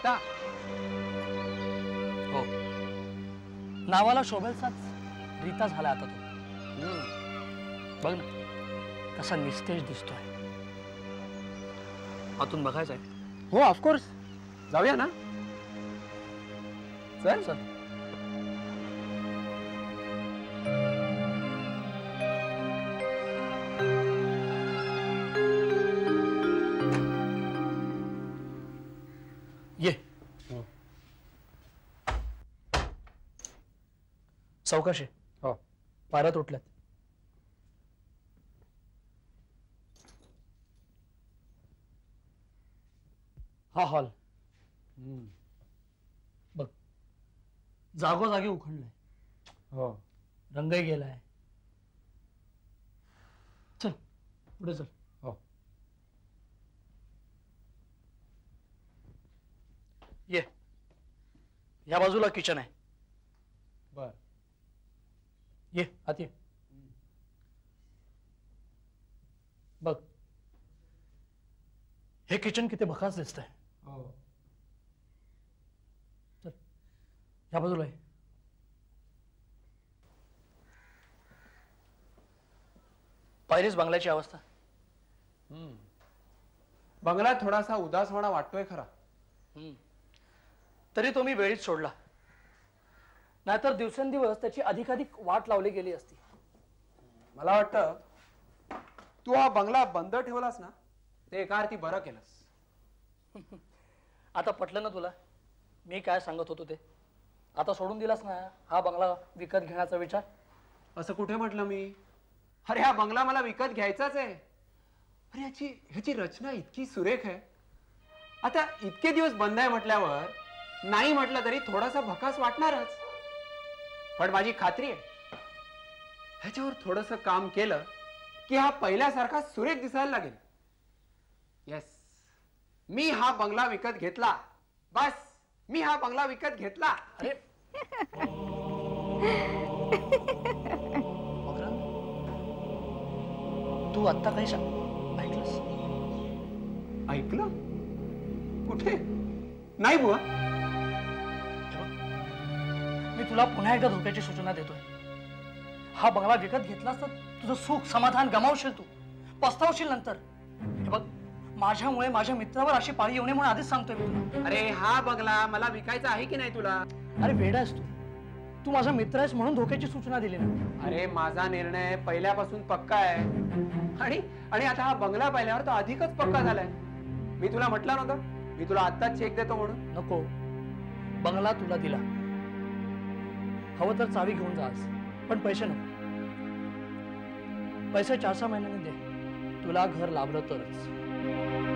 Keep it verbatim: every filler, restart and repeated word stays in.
बघता? हो, नावाला शोभेलचाच रीता झाला आता तो. बघ ना कसा निस्तेज दिसतोय. आतून बघायचंय. हो ऑफकोर्स, जाऊया ना. चल चल. ये. सावकाश. हो, पायऱ्या तुटल्यात. हा हॉल बघ, जागोजागी उखंडलाय. हो, रंगही गेलाय. चल पुढे चल. हो, ये. या बाजूला किचन आहे. बर. ये आत ये. बघ, हे किचन किती भकास दिसतंय. हो, चल या बाजूला आहे. पाहिलीस बंगल्याची अवस्था. हम्म. बंगला थोडासा उदासवाणा वाटतोय खरा. हम्म. तरी तो मी वेळीच सोडला, नाहीतर दिवसेंदिवस त्याची अधिकाधिक वाट लावली गेली असती. मला वाटतं तू हा बंगला बंद ठेवलास ना, ते एका अर्थी बरं केलंस. आता पटलं ना तुला मी काय सांगत होतो ते? आता सोडून दिलास ना हा बंगला विकत घेण्याचा विचार? असं कुठे म्हटलं मी? अरे हा बंगला मला विकत घ्यायचाच आहे. अरे ह्याची ह्याची रचना इतकी सुरेख आहे. आता इतके दिवस बंद आहे म्हटल्यावर नाही म्हटलं तरी थोडासा भकास वाटणारच. पण माझी खात्री आहे ह्याच्यावर थोडंसं काम केलं की हा पहिल्यासारखा सुरेख दिसायला लागेल. येस, मी हा बंगला विकत घेतला. बस, मी हा बंगला विकत घेतला. अरे तू आत्ता काही ऐकलंस? ऐकलं? कुठे? नाही बुवा. मी तुला पुन्हा एकदा धोक्याची सूचना देतोय. हा बंगला विकत घेतलास तर तुझं सुख समाधान गमावशील. तू पस्तावशील नंतर. हे बघ, माझ्यामुळे माझ्या मित्रावर अशी पाळी येऊ नये म्हणून आधीच सांगतोय मी तुला. अरे हा बंगला मला विकायचा आहे की नाही तुला? अरे वेडा आहेस तू. तू माझा मित्र आहेस म्हणून धोक्याची सूचना दिली ना. अरे माझा निर्णय पहिल्यापासून पक्का आहे. आणि आणि आता हा बंगला पाहिल्यावर तो अधिकच पक्का झालाय. मी तुला म्हटलं नव्हतं मी तुला आत्ताच चेक देतो म्हणून? नको, बंगला तुला दिला. हवं तर चावी घेऊन जा आज, पण पैसे नको. पैसे चार सहा महिन्यांनी दे, तुला घर लाभलं तरच.